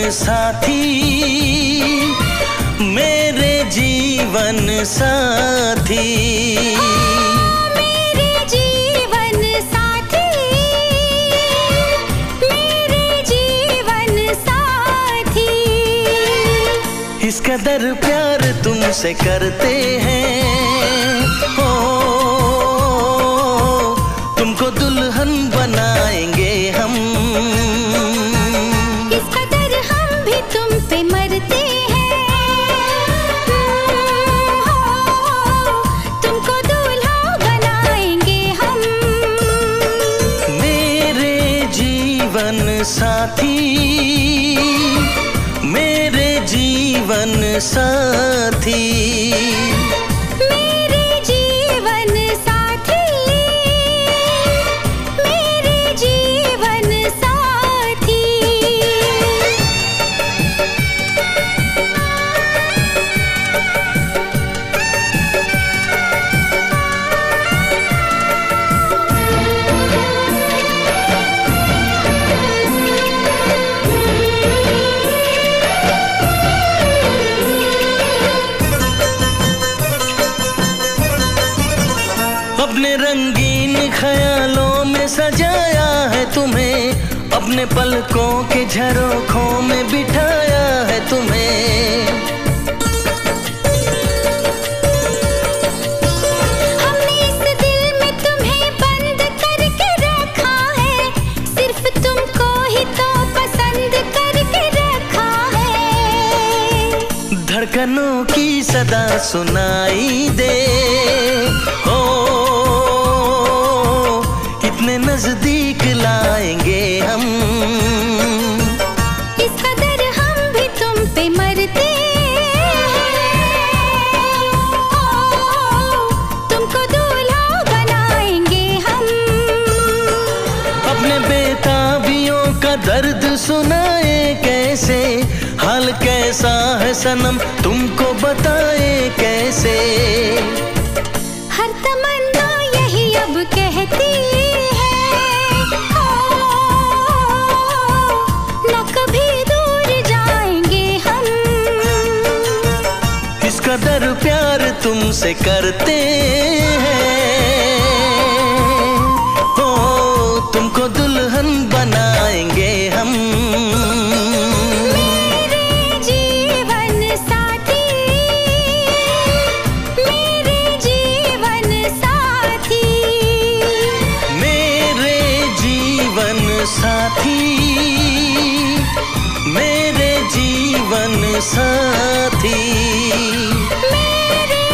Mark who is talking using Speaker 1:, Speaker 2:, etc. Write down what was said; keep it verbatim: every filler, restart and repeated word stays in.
Speaker 1: साथी, मेरे जीवन साथी,
Speaker 2: मेरे जीवन साथी, मेरे जीवन साथी।
Speaker 1: इस कदर प्यार तुमसे करते हैं, ओ तुमको दुल्हन बनाएंगे हम।
Speaker 2: इस कदर हम भी तुम पे मरते हैं, तुमको दूल्हा बनाएंगे हम।
Speaker 1: मेरे जीवन साथी, मेरे जीवन साथी,
Speaker 2: मेरे जीवन साथी, मेरे जीवन साथी।
Speaker 1: अपने रंगीन ख्यालों में सजाया है तुम्हें, अपने पलकों के झरोखों में बिठाया है तुम्हें।
Speaker 2: हमने इस दिल में तुम्हें बंद करके रखा है, सिर्फ तुमको ही तो पसंद करके रखा है।
Speaker 1: धड़कनों की सदा सुनाई दे, ओ कितने नजदीक लाएंगे हम।
Speaker 2: इस कदर हम भी तुम पे मरते हैं, तुमको दूल्हा बनाएंगे हम।
Speaker 1: अपने बेताबियों का दर्द सुनाए कैसे, हाल कैसा है सनम तुमको बताए कैसे।
Speaker 2: हर तमन्ना यही अब कहती है, न कभी दूर जाएंगे हम।
Speaker 1: इस कदर प्यार तुमसे करते हैं, ओ तुमको दुल्हन बनाएंगे हम।
Speaker 2: मेरे जीवन साथी, मेरे जीवन साथी,
Speaker 1: मेरे जीवन साथी, मेरे जीवन साथी,
Speaker 2: मेरे